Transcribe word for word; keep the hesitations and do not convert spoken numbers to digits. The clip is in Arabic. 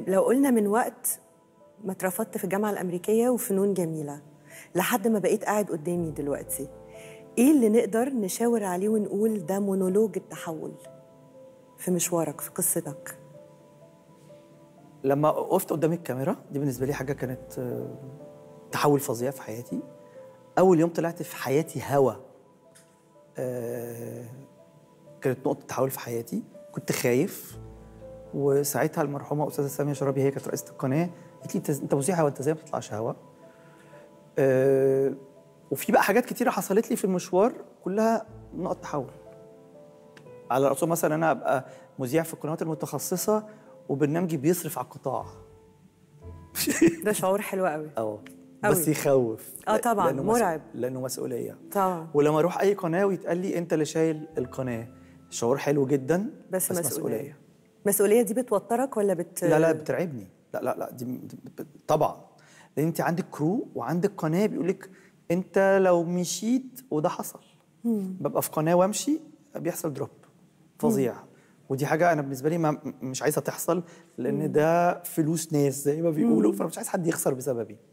لو قلنا من وقت ما اترفضت في الجامعة الأمريكية وفنون جميلة لحد ما بقيت قاعد قدامي دلوقتي، إيه اللي نقدر نشاور عليه ونقول ده مونولوج التحول في مشوارك في قصتك؟ لما وقفت قدام الكاميرا دي بالنسبة لي حاجة كانت تحول فظيع في حياتي. أول يوم طلعت في حياتي هوا آه كانت نقطة تحول في حياتي. كنت خايف، وساعتها المرحومة أستاذة سامية شرابي هي كانت رئيسة القناة قالت لي أنت مذيع هوا، أنت إزاي ما بتطلعش هوا؟ آه وفي بقى حاجات كتيرة حصلت لي في المشوار كلها نقط تحول. على رأسهم مثلا أنا أبقى مذيع في القنوات المتخصصة وبرنامجي بيصرف على القطاع. ده شعور حلو قوي. اه بس يخوف. اه طبعا لأنه مرعب. لأنه مسؤولية طبعا. ولما أروح أي قناة ويتقال لي أنت اللي شايل القناة، شعور حلو جدا. بس, بس مسؤولية. مسؤولية مسؤولية دي بتوترك ولا بت لا لا بترعبني. لا لا لا دي طبعا، لأن أنت عندك كرو وعندك قناة بيقول لك أنت لو مشيت، وده حصل. مم. ببقى في قناة وامشي بيحصل دروب فظيع. مم. ودي حاجة أنا بالنسبة لي ما مش عايزة تحصل، لأن مم. ده فلوس ناس زي ما بيقولوا، فأنا مش عايز حد يخسر بسببي.